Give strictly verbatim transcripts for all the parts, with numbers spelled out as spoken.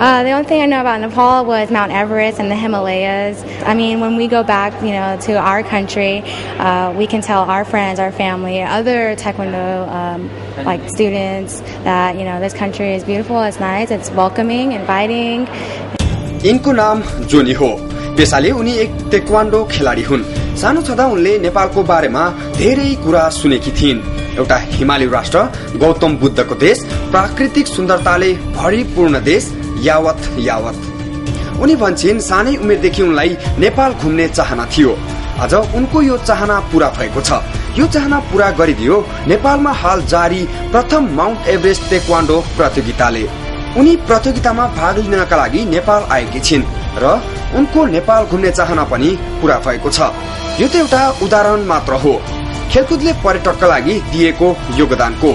Uh, the only thing I know about Nepal was Mount Everest and the Himalayas. I mean, when we go back, you know, to our country, uh, we can tell our friends, our family, other Taekwondo um, like students that, you know, this country is beautiful, it's nice, it's welcoming, inviting. इनको नाम जोनी हो। पेशाले उनी एक taekwondo खेलाडी हुन्। सानो छँदा उनले नेपालको बारेमा धेरै कुरा सुनेकी थिइन्। एउटा हिमाली राष्ट्र, गौतम बुद्धको देश, प्राकृतिक सुन्दरताले भरिपूर्ण देश, यावत यावत। उनी भन्छिन् सानै उमेरदेखि उनलाई नेपाल घुम्ने चाहना थियो। आज उनको यो चाहना पूरा भएको छ। यो चाहना पूरा गरिदियो नेपालमा हाल जारी प्रथम माउन्ट एभरेस्ट ताइक्वान्डो प्रतियोगिताले। उनी प्रतियोगितामा भाग लिनका लागि नेपाल आएकी छिन् र उनको नेपाल घुम्ने चाहना पनि पूरा भएको छ। यो त एउटा उदाहरण मात्र हो खेलकुदले पर्यटकका लागि दिएको योगदानको।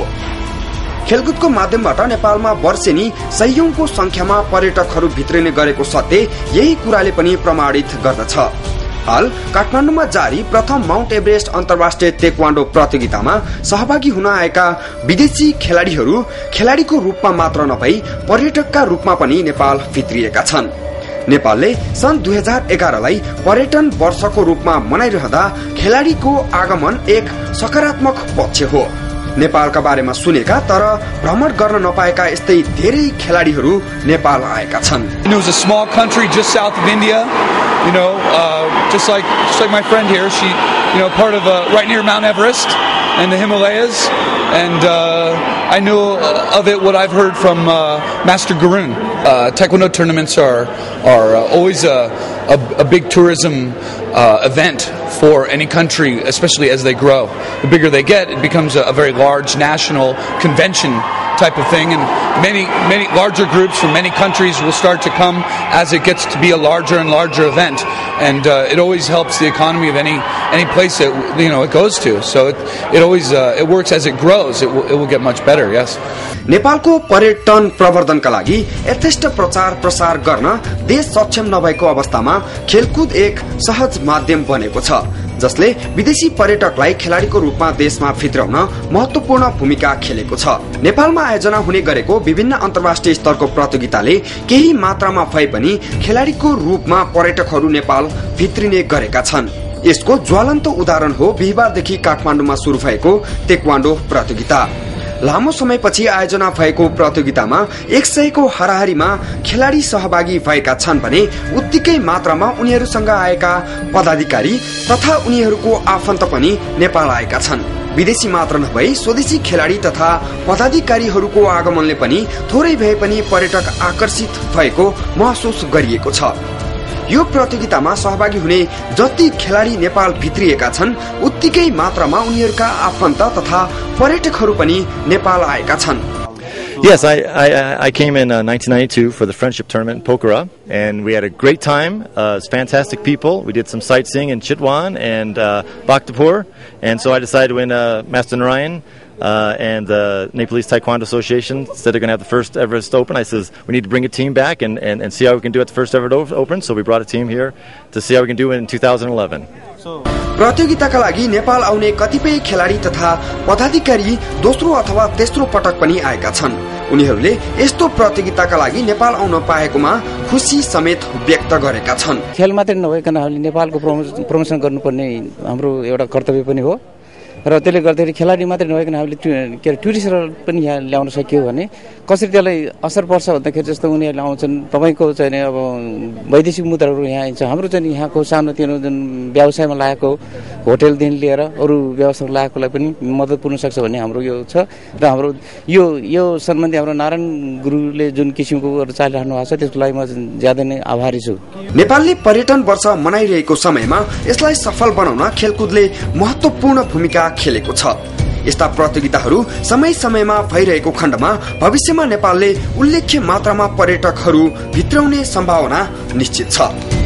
खेलकुदको माध्यमबाट नेपालमा वर्षेनी सयौंको संख्यामा पर्यटकहरू भित्रिने गरेको सत्य यही कुराले पनि प्रमाणित गर्दछ। हाल काठमाडौँमा जारी प्रथम माउन्ट एभरेस्ट अन्तर्राष्ट्रिय ताइक्वान्डो प्रतियोगितामा सहभागी हुन आएका विदेशी खेलाडीहरू खेलाडीको रूपमा मात्र नभई पर्यटकका रूपमा पनि नेपाल भित्रिएका छन्। नेपालले सन् दुई हजार एघारलाई पर्यटन वर्षको रूपमा मनाइरहँदा खेलाडीको आगमन एक सकारात्मक पक्ष हो। नेपालका बारेमा सुनेका तर भ्रमण गर्न नपाएका यस्तै धेरै खेलाडीहरू नेपाल आएका छन्। It was a small country just south of India, you know, uh, just like just like my friend here, she, you know, part of uh, right near Mount Everest and the Himalayas, and uh, I know of it what I've heard from uh, Master Gurun. Uh, Taekwondo tournaments are are uh, always a, a a big tourism uh, event for any country, especially as they grow. The bigger they get, it becomes a, a very large national convention type of thing, and many many larger groups from many countries will start to come as it gets to be a larger and larger event, and uh, it always helps the economy of any any place that, you know, it goes to. So it it always uh, it works as it grows. It will, it will get much better. Yes. नेपालको पर्यटन प्रवर्धनका लागि यथेष्ट प्रचार प्रसार गर्न देश सक्षम नभएको अवस्थामा खेलकुद एक सहज माध्यम बनेको छ, जसले विदेशी पर्यटकलाई खेलाडीको रूपमा देशमा भित्राउन महत्वपूर्ण भूमिका खेलेको छ। नेपालमा आयोजना हुने गरेको विभिन्न अन्तर्राष्ट्रिय स्तरको प्रतियोगिताले केही मात्रामा भए पनि खेलाडीको रूपमा पर्यटकहरू नेपाल भित्रिने गरेका छन्। यसको ज्वलन्त उदाहरण हो बिहीबारदेखि काठमाडौँमा सुरु भएको ताइक्वान्डो प्रतियोगिता। लामो समयपछि आयोजना भएको प्रतियोगितामा एक सयको हाराहारीमा खेलाडी सहभागी भएका छन् भने उत्तिकै मात्रामा उनीहरूसँग आएका पदाधिकारी तथा उनीहरूको आफन्त पनि नेपाल आएका छन्। विदेशी मात्र नभई स्वदेशी खेलाडी तथा पदाधिकारीहरूको आगमनले पनि थोरै भए पनि पर्यटक आकर्षित भएको महसुस गरिएको छ। यो प्रतियोगितामा सहभागी हुने जति खेलाडी नेपाल भित्रिएका छन् उत्तिकै मात्रामा उनीहरूका आफन्त तथा पर्यटकहरू पनि नेपाल आएका छन्। Yes, I, I, I came in uh, nineteen ninety-two for the friendship tournament in Pokhara, and we had a great time. Uh, it's fantastic people. We did some sightseeing in Chitwan and uh, Bhaktapur, and so I decided when uh, Master Narayan uh, and the Nepalese Taekwondo Association said they're going to have the first Everest Open, I says we need to bring a team back and, and, and see how we can do it the first Everest Open. So we brought a team here to see how we can do it in two thousand eleven. So, प्रतियोगिताका लागि नेपाल आउने कतिपय खेलाडी तथा पदाधिकारी दोस्रो अथवा तेस्रो पटक पनि आएका छन्। उनीहरूले यस्तो प्रतियोगिताका लागि नेपाल आउन पाएकोमा खुशी समेत व्यक्त गरेका छन्। खेल मात्रै नभइकन हामीले नेपालको प्रमोसन गर्नुपर्ने हाम्रो एउटा कर्तव्य पनि हो र त्यसले गर्दाखेरि खेलाडी मात्रै नभइकन हामीले के टुरिस्टहरू पनि यहाँ ल्याउन सकियो भने कसरी त्यसलाई असर पर्छ भन्दाखेरि जस्तो उनीहरूले आउँछन् तपाईको चाहिँ अब वैदेशिक मुद्राहरू यहाँ आइन्छ, हाम्रो चाहिँ यहाँको सानो तिनो जुन व्यवसायमा लागेको होटलदेखि लिएर अरू व्यवसायमा लागेकोलाई पनि मद्दत पुग्न सक्छ भन्ने हाम्रो यो छ र हाम्रो यो यो सम्बन्धी हाम्रो नारायण गुरुले जुन किसिमको चालिराख्नु भएको छ त्यसको लागि म ज्यादा नै आभारी छु। नेपालले पर्यटन वर्ष मनाइरहेको समयमा यसलाई सफल बनाउन खेलकुदले महत्वपूर्ण भूमिका खेलेको छ। यस्ता प्रतियोगिताहरू समय समयमा भइरहेको खण्डमा भविष्यमा नेपालले उल्लेख्य मात्रामा पर्यटकहरू भित्राउने सम्भावना निश्चित छ।